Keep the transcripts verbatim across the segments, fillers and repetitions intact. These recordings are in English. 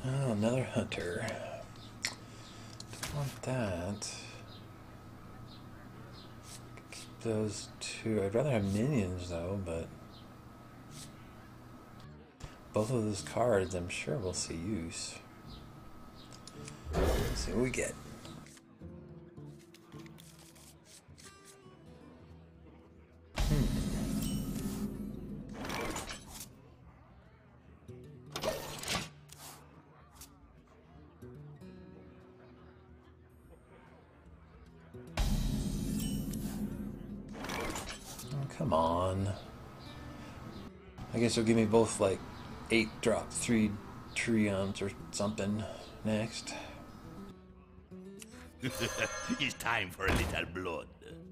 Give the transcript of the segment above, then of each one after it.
Oh, another hunter. Don't want that. Keep those two. I'd rather have minions though, but both of those cards I'm sure we'll see use. Let's see what we get. Come on. I guess it'll give me both like eight drop three Treons or something next. It's time for a little blood.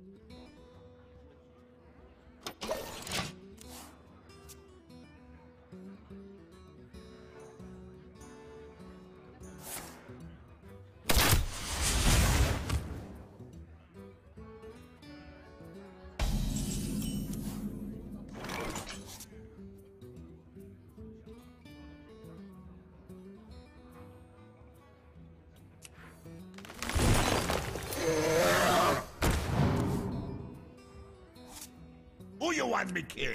Who you want me killed?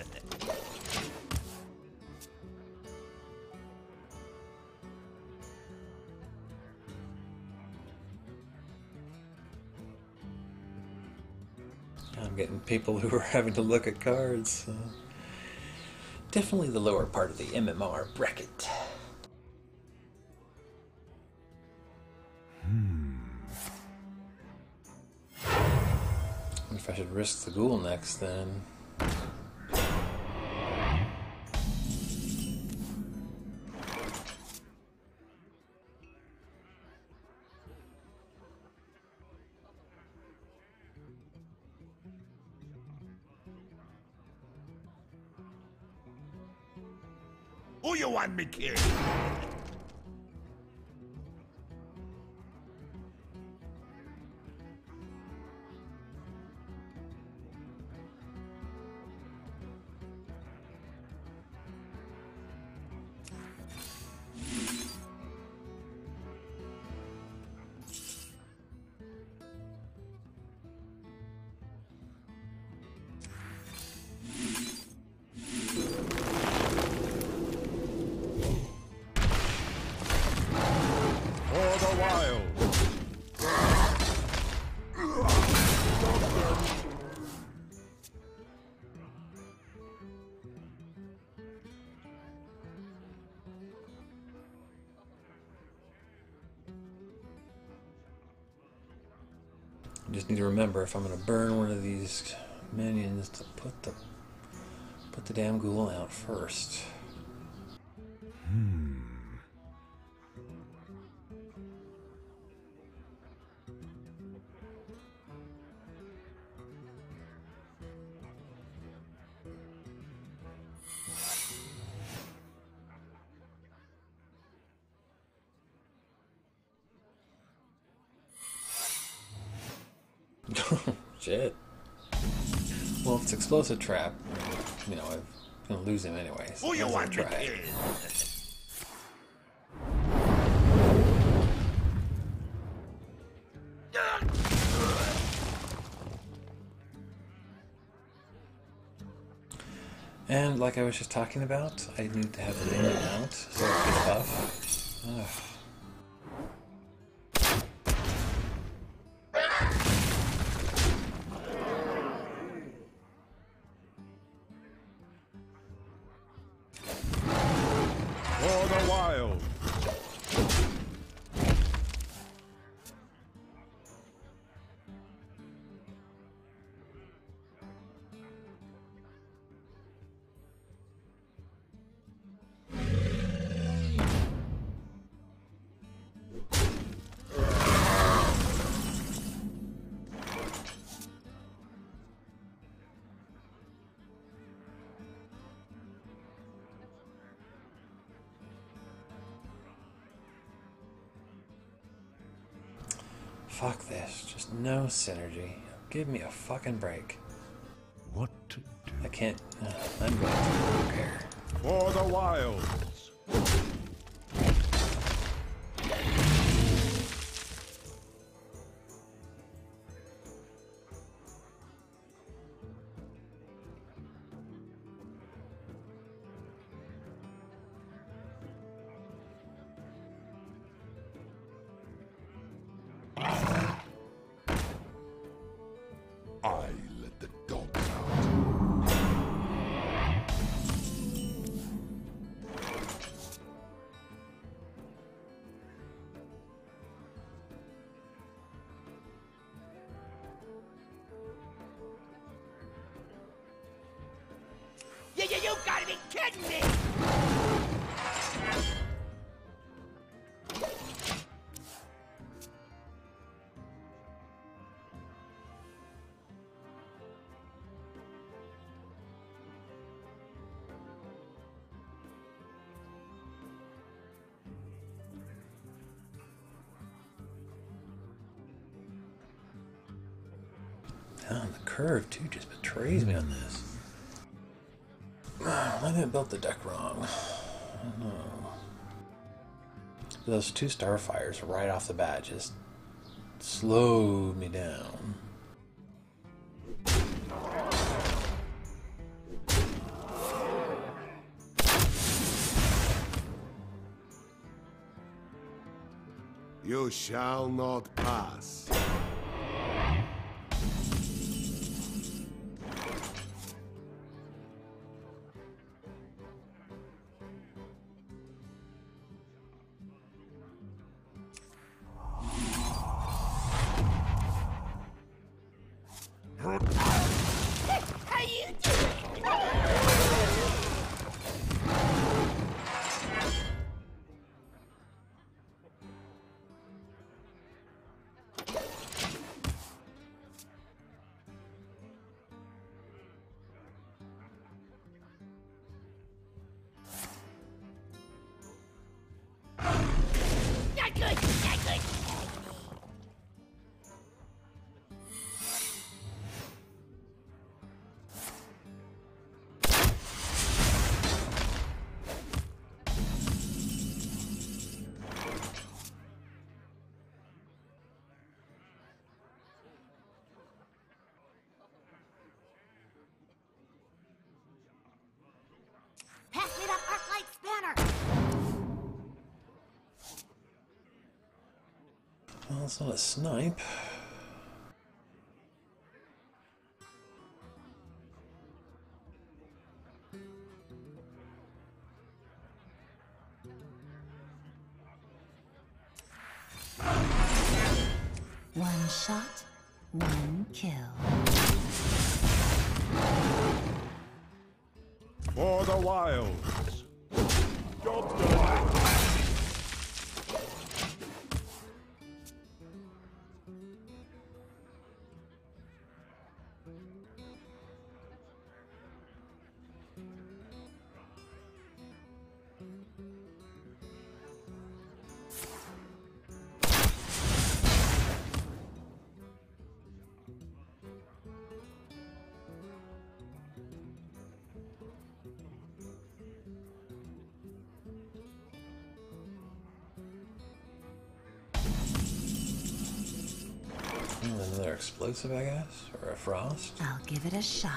I'm getting people who are having to look at cards. Uh, definitely the lower part of the M M R bracket. If I should risk the ghoul next, then. Who you want me killed? I just need to remember if I'm going to burn one of these minions to put the put the damn ghoul out first. Hmm. Shit. Well, if it's explosive trap, you know, I'm gonna lose him anyways. Who you want me try. killed? And like I was just talking about, I need to have the minion out so I can buff. Ugh. For the wild. Fuck this. Just no synergy. Give me a fucking break. What to do? I can't. Uh, I'm going to repair. For the wilds. kidding me? Oh, the curve too just betrays me on this. Maybe I built the deck wrong. I don't know. Those two Starfires right off the bat just slowed me down. You shall not pass. How you doing? Not good, not good. Pass me that arc-light spanner! Well, it's not a snipe. One shot, one kill. For the wilds. Job done. Another explosive, I guess? Or a frost? I'll give it a shot.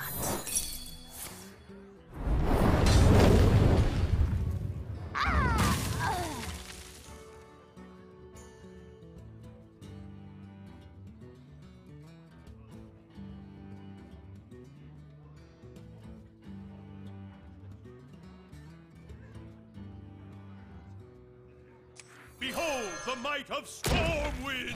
Behold the might of Stormwind!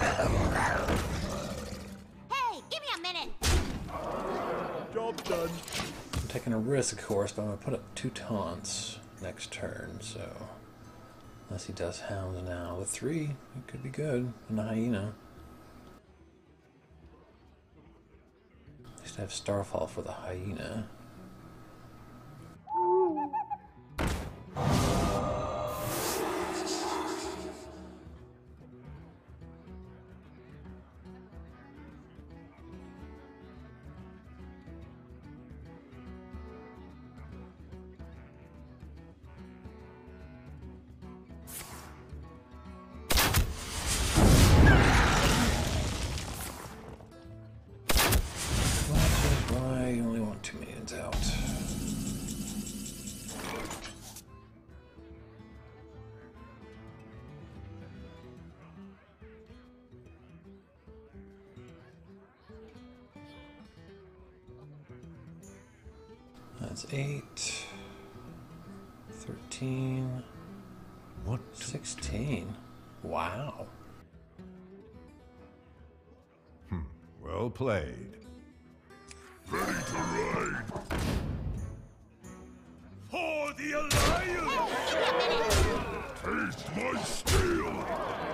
Hey, give me a minute! Job done. I'm taking a risk, of course, but I'm going to put up two taunts next turn, so... Unless he does hounds now. With three, it could be good. And a hyena. At least I have Starfall for the hyena. I only want two minions out. That's eight, thirteen, What? sixteen. Wow. Hmm. Well played. Ready to ride! Stay alive! Taste my steel!